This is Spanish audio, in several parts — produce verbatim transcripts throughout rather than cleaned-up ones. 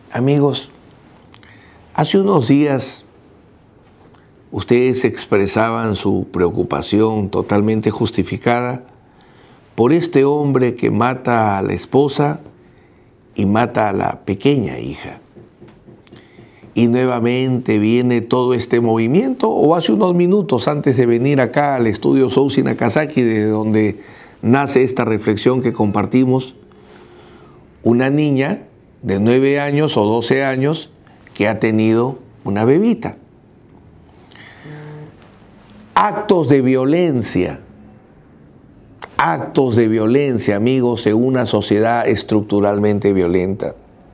Amigos, hace unos días ustedes expresaban su preocupación totalmente justificada por este hombre que mata a la esposa y mata a la pequeña hija. Y nuevamente viene todo este movimiento, o hace unos minutos antes de venir acá al estudio Sousi Nakazaki, de donde nace esta reflexión que compartimos, una niña de nueve años o doce años que ha tenido una bebita. Actos de violencia, actos de violencia, amigos, en una sociedad estructuralmente violenta.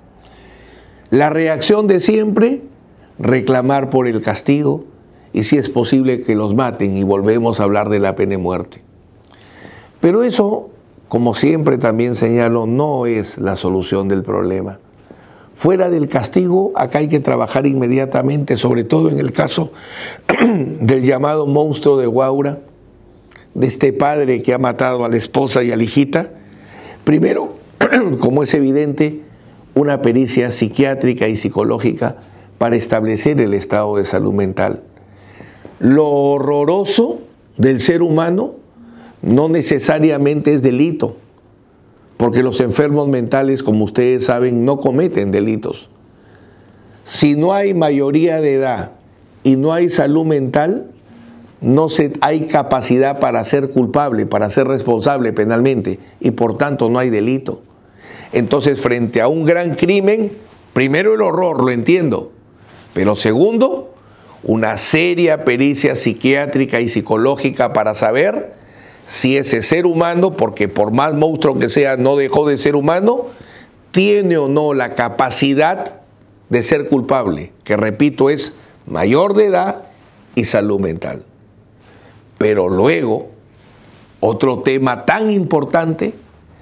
La reacción de siempre, reclamar por el castigo y si es posible que los maten, y volvemos a hablar de la pena de muerte. Pero eso, como siempre también señalo, no es la solución del problema. Fuera del castigo, acá hay que trabajar inmediatamente, sobre todo en el caso del llamado monstruo de Huaura, de este padre que ha matado a la esposa y a la hijita. Primero, como es evidente, una pericia psiquiátrica y psicológica para establecer el estado de salud mental. Lo horroroso del ser humano no necesariamente es delito, porque los enfermos mentales, como ustedes saben, no cometen delitos. Si no hay mayoría de edad y no hay salud mental, no se, hay capacidad para ser culpable, para ser responsable penalmente, y por tanto no hay delito. Entonces, frente a un gran crimen, primero el horror, lo entiendo, pero segundo, una seria pericia psiquiátrica y psicológica para saber si ese ser humano, porque por más monstruo que sea, no dejó de ser humano, tiene o no la capacidad de ser culpable, que repito, es mayor de edad y salud mental. Pero luego, otro tema tan importante,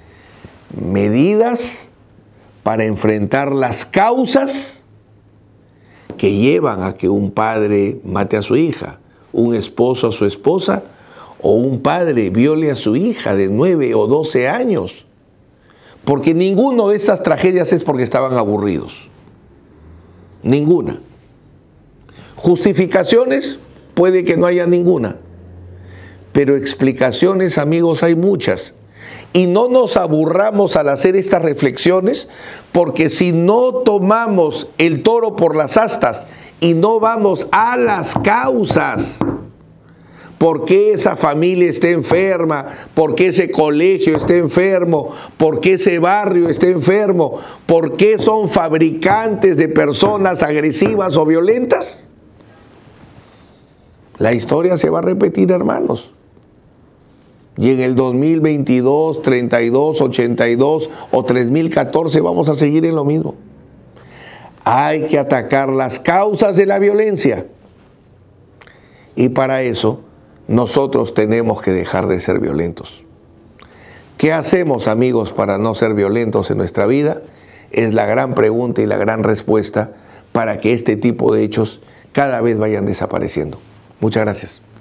medidas para enfrentar las causas que llevan a que un padre mate a su hija, un esposo a su esposa, o un padre viole a su hija de nueve o doce años. Porque ninguna de esas tragedias es porque estaban aburridos. Ninguna. Justificaciones, puede que no haya ninguna. Pero explicaciones, amigos, hay muchas. Y no nos aburramos al hacer estas reflexiones, porque si no tomamos el toro por las astas y no vamos a las causas, ¿por qué esa familia está enferma? ¿Por qué ese colegio está enfermo? ¿Por qué ese barrio está enfermo? ¿Por qué son fabricantes de personas agresivas o violentas? La historia se va a repetir, hermanos. Y en el dos mil veintidós, treinta y dos, ochenta y dos o tres mil catorce vamos a seguir en lo mismo. Hay que atacar las causas de la violencia. Y para eso nosotros tenemos que dejar de ser violentos. ¿Qué hacemos, amigos, para no ser violentos en nuestra vida? Es la gran pregunta y la gran respuesta para que este tipo de hechos cada vez vayan desapareciendo. Muchas gracias.